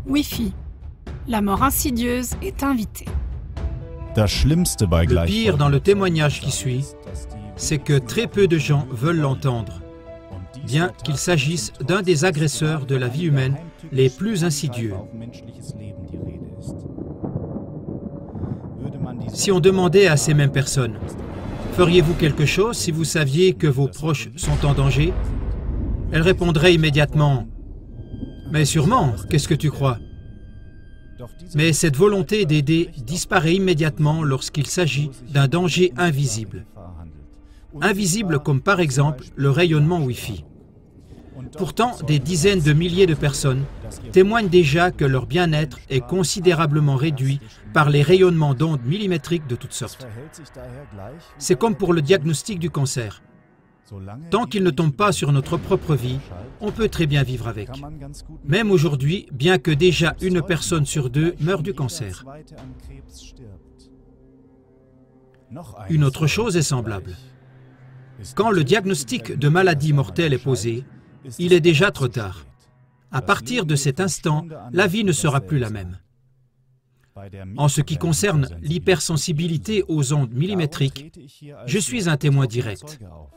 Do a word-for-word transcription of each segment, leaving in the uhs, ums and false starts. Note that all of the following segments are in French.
Wi-Fi. La mort insidieuse est invitée. Le pire dans le témoignage qui suit, c'est que très peu de gens veulent l'entendre, bien qu'il s'agisse d'un des agresseurs de la vie humaine les plus insidieux. Si on demandait à ces mêmes personnes, feriez-vous quelque chose si vous saviez que vos proches sont en danger? Elles répondraient immédiatement, mais sûrement, qu'est-ce que tu crois? Mais cette volonté d'aider disparaît immédiatement lorsqu'il s'agit d'un danger invisible. Invisible comme par exemple le rayonnement Wi-Fi. Pourtant, des dizaines de milliers de personnes témoignent déjà que leur bien-être est considérablement réduit par les rayonnements d'ondes millimétriques de toutes sortes. C'est comme pour le diagnostic du cancer. Tant qu'il ne tombe pas sur notre propre vie, on peut très bien vivre avec. Même aujourd'hui, bien que déjà une personne sur deux meure du cancer. Une autre chose est semblable. Quand le diagnostic de maladie mortelle est posé, il est déjà trop tard. À partir de cet instant, la vie ne sera plus la même. En ce qui concerne l'hypersensibilité aux ondes millimétriques, je suis un témoin direct.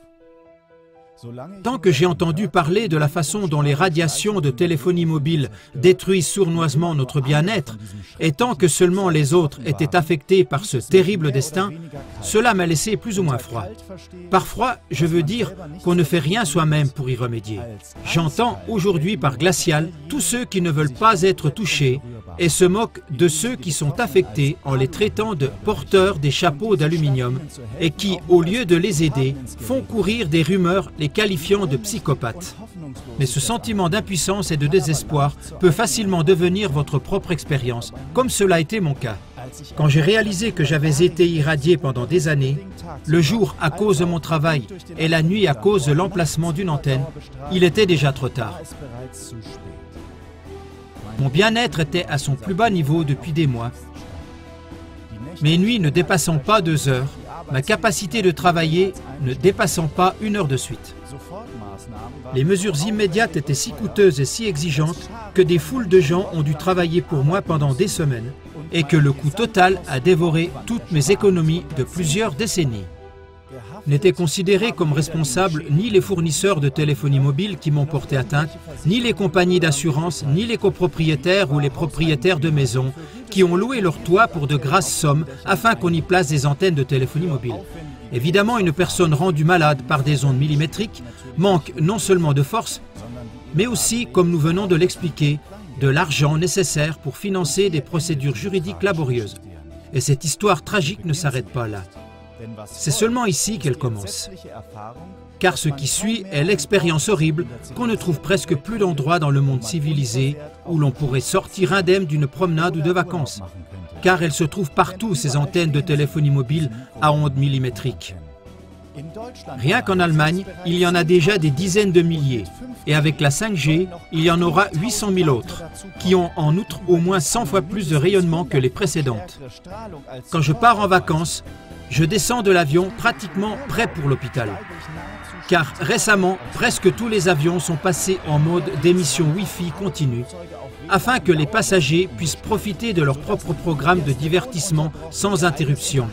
Tant que j'ai entendu parler de la façon dont les radiations de téléphonie mobile détruisent sournoisement notre bien-être, et tant que seulement les autres étaient affectés par ce terrible destin, cela m'a laissé plus ou moins froid. Par froid, je veux dire qu'on ne fait rien soi-même pour y remédier. J'entends aujourd'hui par glacial tous ceux qui ne veulent pas être touchés et se moquent de ceux qui sont affectés en les traitant de porteurs des chapeaux d'aluminium et qui, au lieu de les aider, font courir des rumeurs les qualifiant de psychopathes. Mais ce sentiment d'impuissance et de désespoir peut facilement devenir votre propre expérience, comme cela a été mon cas. Quand j'ai réalisé que j'avais été irradié pendant des années, le jour à cause de mon travail et la nuit à cause de l'emplacement d'une antenne, il était déjà trop tard. Mon bien-être était à son plus bas niveau depuis des mois. Mes nuits ne dépassant pas deux heures, ma capacité de travailler ne dépassant pas une heure de suite. Les mesures immédiates étaient si coûteuses et si exigeantes que des foules de gens ont dû travailler pour moi pendant des semaines et que le coût total a dévoré toutes mes économies de plusieurs décennies. N'étaient considérés comme responsables ni les fournisseurs de téléphonie mobile qui m'ont porté atteinte, ni les compagnies d'assurance, ni les copropriétaires ou les propriétaires de maisons qui ont loué leur toit pour de grasses sommes afin qu'on y place des antennes de téléphonie mobile. Évidemment, une personne rendue malade par des ondes millimétriques manque non seulement de force, mais aussi, comme nous venons de l'expliquer, de l'argent nécessaire pour financer des procédures juridiques laborieuses. Et cette histoire tragique ne s'arrête pas là. C'est seulement ici qu'elle commence. Car ce qui suit est l'expérience horrible qu'on ne trouve presque plus d'endroit dans le monde civilisé où l'on pourrait sortir indemne d'une promenade ou de vacances. Car elles se trouvent partout, ces antennes de téléphonie mobile à ondes millimétriques. Rien qu'en Allemagne, il y en a déjà des dizaines de milliers. Et avec la cinq G, il y en aura huit cent mille autres, qui ont en outre au moins cent fois plus de rayonnement que les précédentes. Quand je pars en vacances, je descends de l'avion pratiquement prêt pour l'hôpital. Car récemment, presque tous les avions sont passés en mode d'émission Wi-Fi continue, afin que les passagers puissent profiter de leur propre programme de divertissement sans interruption.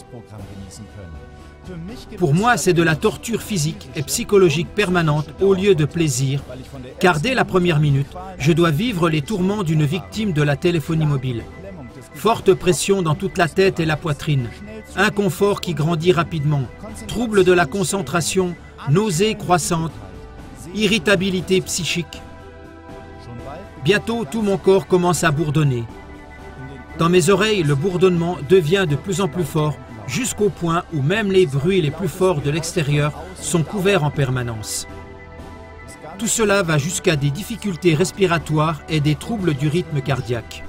Pour moi, c'est de la torture physique et psychologique permanente au lieu de plaisir, car dès la première minute, je dois vivre les tourments d'une victime de la téléphonie mobile. Forte pression dans toute la tête et la poitrine, inconfort qui grandit rapidement, trouble de la concentration, nausées croissantes, irritabilité psychique. Bientôt, tout mon corps commence à bourdonner. Dans mes oreilles, le bourdonnement devient de plus en plus fort, jusqu'au point où même les bruits les plus forts de l'extérieur sont couverts en permanence. Tout cela va jusqu'à des difficultés respiratoires et des troubles du rythme cardiaque.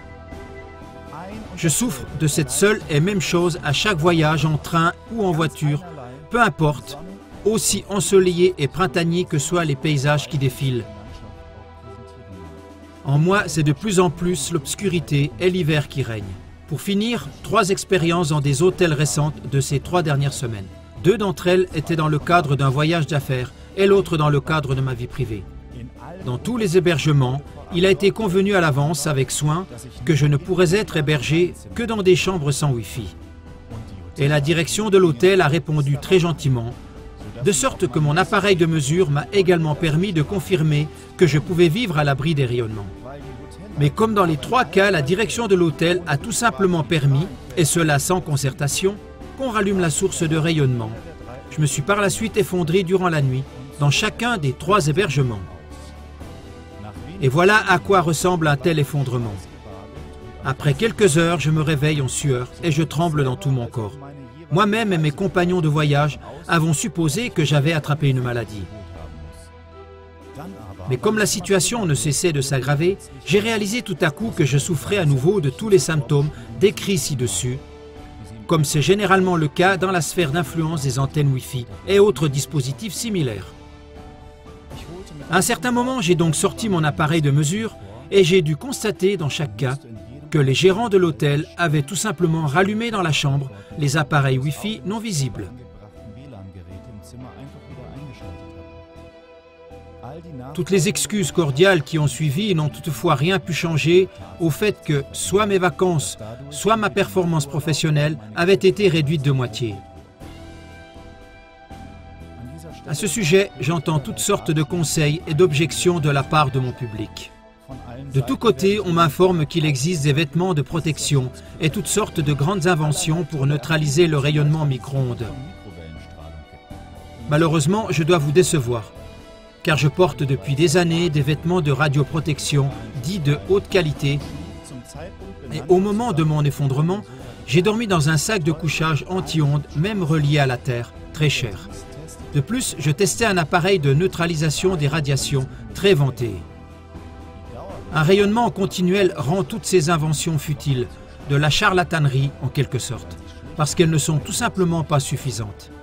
Je souffre de cette seule et même chose à chaque voyage en train ou en voiture, peu importe, aussi ensoleillés et printaniers que soient les paysages qui défilent. En moi, c'est de plus en plus l'obscurité et l'hiver qui règnent. Pour finir, trois expériences dans des hôtels récentes de ces trois dernières semaines. Deux d'entre elles étaient dans le cadre d'un voyage d'affaires et l'autre dans le cadre de ma vie privée. Dans tous les hébergements, il a été convenu à l'avance avec soin que je ne pourrais être hébergé que dans des chambres sans Wi-Fi. Et la direction de l'hôtel a répondu très gentiment, de sorte que mon appareil de mesure m'a également permis de confirmer que je pouvais vivre à l'abri des rayonnements. Mais comme dans les trois cas, la direction de l'hôtel a tout simplement permis, et cela sans concertation, qu'on rallume la source de rayonnement. Je me suis par la suite effondré durant la nuit dans chacun des trois hébergements. Et voilà à quoi ressemble un tel effondrement. Après quelques heures, je me réveille en sueur et je tremble dans tout mon corps. Moi-même et mes compagnons de voyage avons supposé que j'avais attrapé une maladie. Mais comme la situation ne cessait de s'aggraver, j'ai réalisé tout à coup que je souffrais à nouveau de tous les symptômes décrits ci-dessus, comme c'est généralement le cas dans la sphère d'influence des antennes Wi-Fi et autres dispositifs similaires. À un certain moment, j'ai donc sorti mon appareil de mesure et j'ai dû constater dans chaque cas que les gérants de l'hôtel avaient tout simplement rallumé dans la chambre les appareils Wi-Fi non visibles. Toutes les excuses cordiales qui ont suivi n'ont toutefois rien pu changer au fait que soit mes vacances, soit ma performance professionnelle avaient été réduites de moitié. À ce sujet, j'entends toutes sortes de conseils et d'objections de la part de mon public. De tous côtés, on m'informe qu'il existe des vêtements de protection et toutes sortes de grandes inventions pour neutraliser le rayonnement micro-ondes. Malheureusement, je dois vous décevoir, car je porte depuis des années des vêtements de radioprotection dits de haute qualité et au moment de mon effondrement, j'ai dormi dans un sac de couchage anti-ondes, même relié à la Terre, très cher. De plus, je testais un appareil de neutralisation des radiations très vanté. Un rayonnement continuel rend toutes ces inventions futiles, de la charlatanerie en quelque sorte, parce qu'elles ne sont tout simplement pas suffisantes.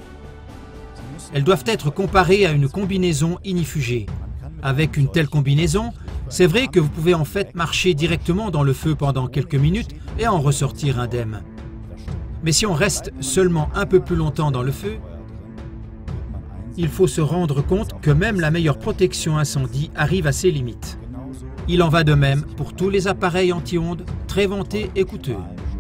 Elles doivent être comparées à une combinaison inifugée. Avec une telle combinaison, c'est vrai que vous pouvez en fait marcher directement dans le feu pendant quelques minutes et en ressortir indemne. Mais si on reste seulement un peu plus longtemps dans le feu, il faut se rendre compte que même la meilleure protection incendie arrive à ses limites. Il en va de même pour tous les appareils anti-ondes très vantés et coûteux.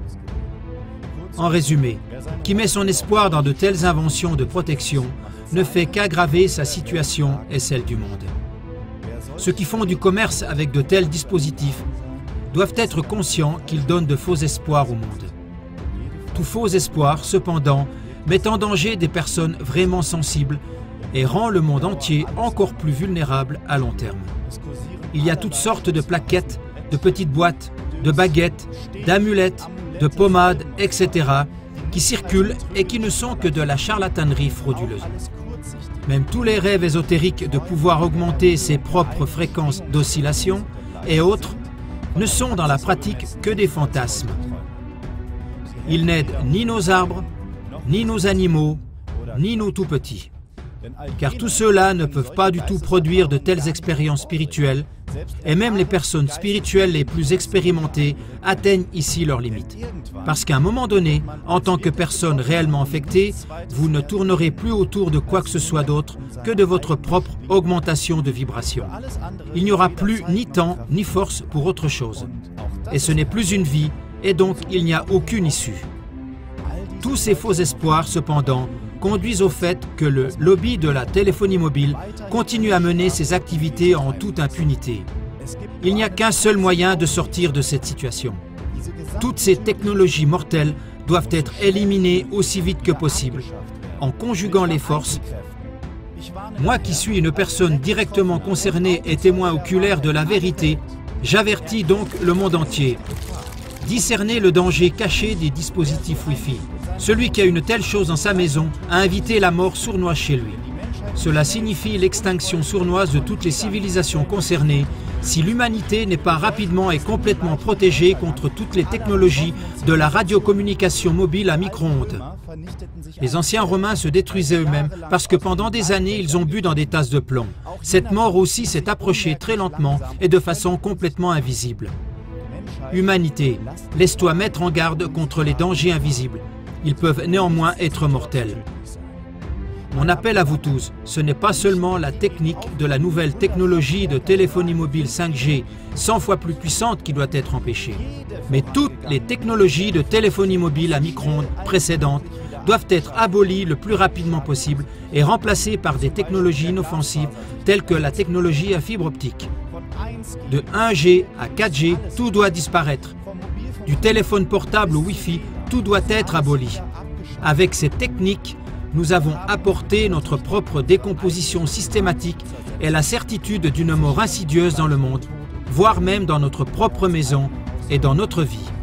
En résumé, qui met son espoir dans de telles inventions de protection ne fait qu'aggraver sa situation et celle du monde. Ceux qui font du commerce avec de tels dispositifs doivent être conscients qu'ils donnent de faux espoirs au monde. Tout faux espoir, cependant, met en danger des personnes vraiment sensibles et rend le monde entier encore plus vulnérable à long terme. Il y a toutes sortes de plaquettes, de petites boîtes, de baguettes, d'amulettes, de pommades, et cetera qui circulent et qui ne sont que de la charlatanerie frauduleuse. Même tous les rêves ésotériques de pouvoir augmenter ses propres fréquences d'oscillation et autres ne sont dans la pratique que des fantasmes. Ils n'aident ni nos arbres, ni nos animaux, ni nos tout-petits. Car tous ceux-là ne peuvent pas du tout produire de telles expériences spirituelles, et même les personnes spirituelles les plus expérimentées atteignent ici leurs limites. Parce qu'à un moment donné, en tant que personne réellement affectée, vous ne tournerez plus autour de quoi que ce soit d'autre que de votre propre augmentation de vibration. Il n'y aura plus ni temps ni force pour autre chose. Et ce n'est plus une vie, et donc il n'y a aucune issue. Tous ces faux espoirs, cependant, conduisent au fait que le lobby de la téléphonie mobile continue à mener ses activités en toute impunité. Il n'y a qu'un seul moyen de sortir de cette situation. Toutes ces technologies mortelles doivent être éliminées aussi vite que possible, en conjuguant les forces. Moi qui suis une personne directement concernée et témoin oculaire de la vérité, j'avertis donc le monde entier. Discerner le danger caché des dispositifs Wi-Fi. Celui qui a une telle chose dans sa maison a invité la mort sournoise chez lui. Cela signifie l'extinction sournoise de toutes les civilisations concernées si l'humanité n'est pas rapidement et complètement protégée contre toutes les technologies de la radiocommunication mobile à micro-ondes. Les anciens Romains se détruisaient eux-mêmes parce que pendant des années ils ont bu dans des tasses de plomb. Cette mort aussi s'est approchée très lentement et de façon complètement invisible. Humanité, laisse-toi mettre en garde contre les dangers invisibles. Ils peuvent néanmoins être mortels. Mon appel à vous tous, ce n'est pas seulement la technique de la nouvelle technologie de téléphonie mobile cinq G, cent fois plus puissante qui doit être empêchée, mais toutes les technologies de téléphonie mobile à micro-ondes précédentes doivent être abolies le plus rapidement possible et remplacées par des technologies inoffensives telles que la technologie à fibre optique. De un G à quatre G, tout doit disparaître. Du téléphone portable au Wi-Fi, tout doit être aboli. Avec ces techniques, nous avons apporté notre propre décomposition systématique et la certitude d'une mort insidieuse dans le monde, voire même dans notre propre maison et dans notre vie.